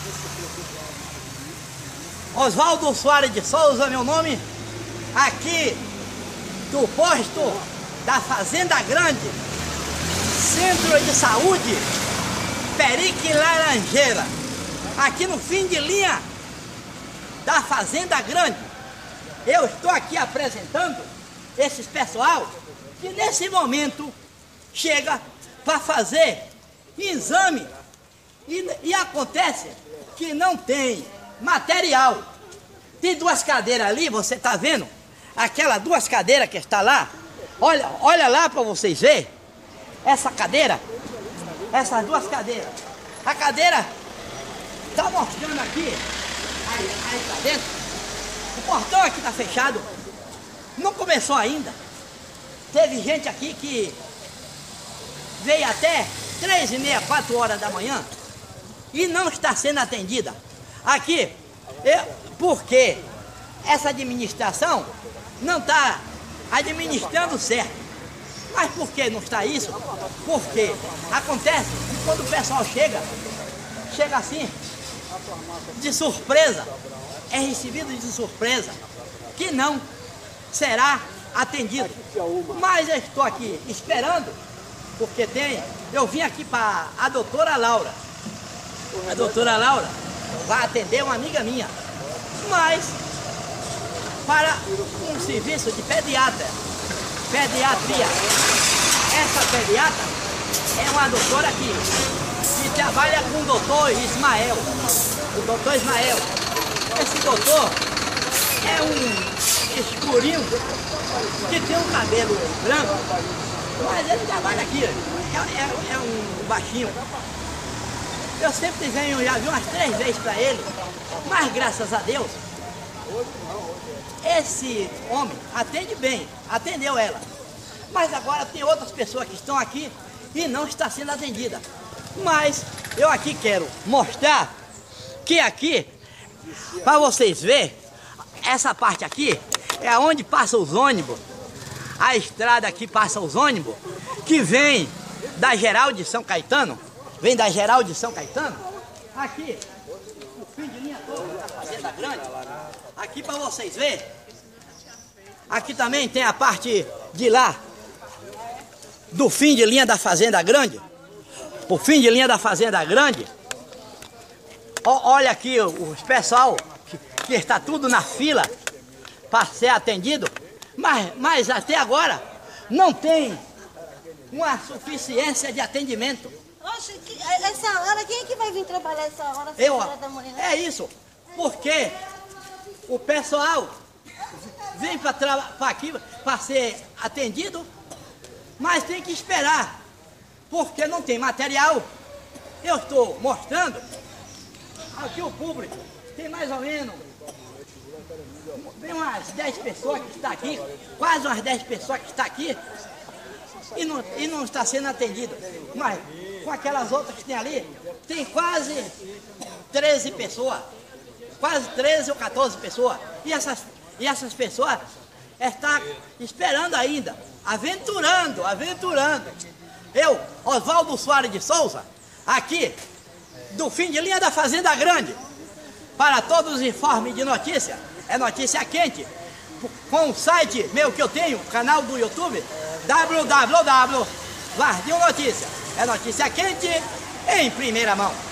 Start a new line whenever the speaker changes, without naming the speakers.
Oswaldo Soares de Souza, meu nome, aqui do posto da Fazenda Grande, Centro de Saúde Perique Laranjeira, aqui no fim de linha da Fazenda Grande. Eu estou aqui apresentando esses pessoal que nesse momento chega para fazer exame e acontece que não tem material. Tem duas cadeiras ali, você está vendo? Aquelas duas cadeiras que está lá. Olha lá para vocês verem. Essa cadeira, essas duas cadeiras. A cadeira está mostrando aqui, aí para dentro. O portão aqui está fechado. Não começou ainda. Teve gente aqui que veio até 3h30, 4 horas da manhã e não está sendo atendida. Aqui, porque essa administração não está administrando certo. Mas por que não está isso? Porque acontece que quando o pessoal chega assim, de surpresa, é recebido de surpresa, que não será atendido. Mas eu estou aqui esperando, porque eu vim aqui para a doutora Laura. A doutora Laura vai atender uma amiga minha, mas para um serviço de pediatria. Essa pediatra é uma doutora que trabalha com o doutor Ismael. O doutor Ismael. Esse doutor é um escurinho que tem um cabelo branco, mas ele trabalha aqui. É um baixinho. Eu sempre venho, já vi umas 3 vezes para ele, mas graças a Deus, esse homem atende bem, atendeu ela. Mas agora tem outras pessoas que estão aqui e não está sendo atendida. Mas eu aqui quero mostrar que aqui, para vocês verem, essa parte aqui é onde passam os ônibus. A estrada aqui passa os ônibus que vem da Geral de São Caetano. Vem da Geral de São Caetano. Aqui, o fim de linha todo da Fazenda Grande. Aqui para vocês verem. Aqui também tem a parte de lá, do fim de linha da Fazenda Grande. O fim de linha da Fazenda Grande. Olha aqui os pessoal que está tudo na fila para ser atendido. Mas até agora não tem uma suficiência de atendimento.
Oxe, essa hora, quem é que vai vir trabalhar essa hora, 6 horas da manhã?
É isso, porque o pessoal vem para aqui para ser atendido, mas tem que esperar, porque não tem material. Eu estou mostrando aqui o público, tem mais ou menos, tem umas 10 pessoas que estão aqui, quase umas 10 pessoas que estão aqui, e não está sendo atendido. Mas com aquelas outras que tem ali, tem quase 13 pessoas, quase 13 ou 14 pessoas, e essas pessoas estão esperando ainda, aventurando. Eu, Oswaldo Soares de Souza, aqui do fim de linha da Fazenda Grande, para todos os informes de notícia, é notícia quente, com o site meu que eu tenho, canal do YouTube, www.Vardinho Notícia. É notícia quente em primeira mão.